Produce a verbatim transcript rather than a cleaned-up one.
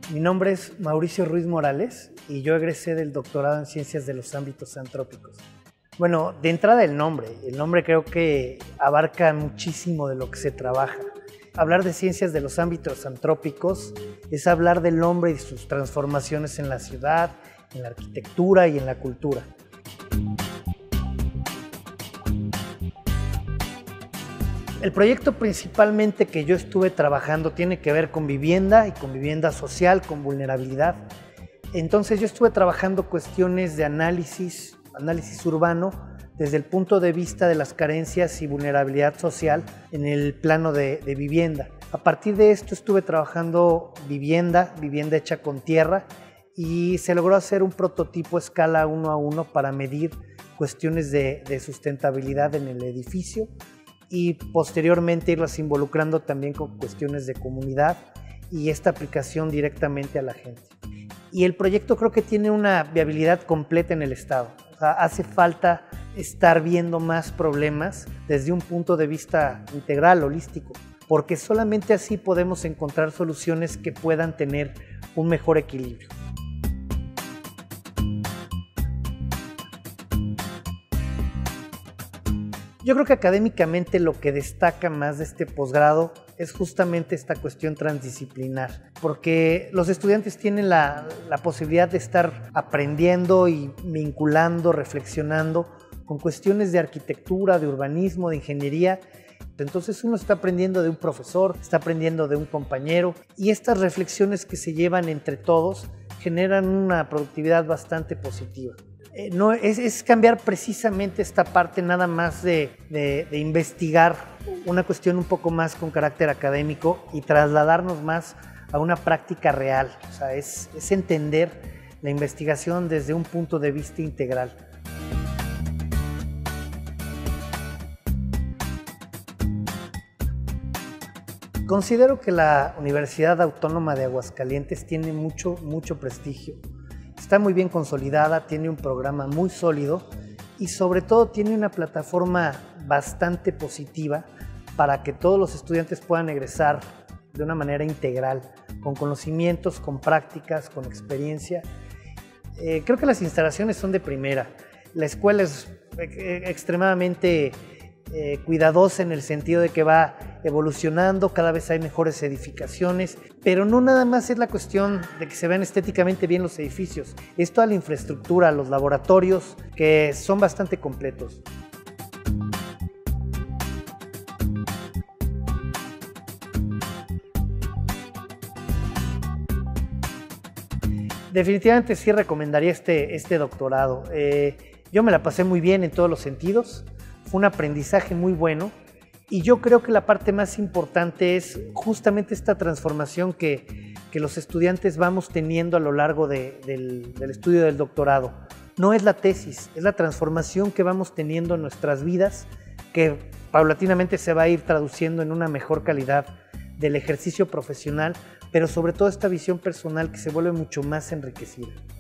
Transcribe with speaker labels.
Speaker 1: Mi nombre es Mauricio Ruiz Morales y yo egresé del doctorado en Ciencias de los Ámbitos Antrópicos. Bueno, de entrada el nombre. El nombre creo que abarca muchísimo de lo que se trabaja. Hablar de ciencias de los ámbitos antrópicos es hablar del hombre y sus transformaciones en la ciudad, en la arquitectura y en la cultura. El proyecto principalmente que yo estuve trabajando tiene que ver con vivienda y con vivienda social, con vulnerabilidad. Entonces yo estuve trabajando cuestiones de análisis, análisis urbano, desde el punto de vista de las carencias y vulnerabilidad social en el plano de, de vivienda. A partir de esto estuve trabajando vivienda, vivienda hecha con tierra, y se logró hacer un prototipo a escala uno a uno para medir cuestiones de, de sustentabilidad en el edificio y posteriormente irlas involucrando también con cuestiones de comunidad y esta aplicación directamente a la gente. Y el proyecto creo que tiene una viabilidad completa en el estado. O sea, hace falta estar viendo más problemas desde un punto de vista integral, holístico, porque solamente así podemos encontrar soluciones que puedan tener un mejor equilibrio. Yo creo que académicamente lo que destaca más de este posgrado es justamente esta cuestión transdisciplinar, porque los estudiantes tienen la, la posibilidad de estar aprendiendo y vinculando, reflexionando con cuestiones de arquitectura, de urbanismo, de ingeniería. Entonces uno está aprendiendo de un profesor, está aprendiendo de un compañero, y estas reflexiones que se llevan entre todos generan una productividad bastante positiva. Eh, no, es, es cambiar precisamente esta parte nada más de, de, de investigar una cuestión un poco más con carácter académico y trasladarnos más a una práctica real. O sea, es, es entender la investigación desde un punto de vista integral. Considero que la Universidad Autónoma de Aguascalientes tiene mucho, mucho prestigio. Está muy bien consolidada, tiene un programa muy sólido y sobre todo tiene una plataforma bastante positiva para que todos los estudiantes puedan egresar de una manera integral, con conocimientos, con prácticas, con experiencia. Eh, creo que las instalaciones son de primera. La escuela es extremadamente eh, cuidadosa en el sentido de que va evolucionando, cada vez hay mejores edificaciones, pero no nada más es la cuestión de que se vean estéticamente bien los edificios, es toda la infraestructura, los laboratorios, que son bastante completos. Definitivamente sí recomendaría este, este doctorado. Eh, yo me la pasé muy bien en todos los sentidos, fue un aprendizaje muy bueno. Y yo creo que la parte más importante es justamente esta transformación que, que los estudiantes vamos teniendo a lo largo de, del, del estudio del doctorado. No es la tesis, es la transformación que vamos teniendo en nuestras vidas, que paulatinamente se va a ir traduciendo en una mejor calidad del ejercicio profesional, pero sobre todo esta visión personal que se vuelve mucho más enriquecida.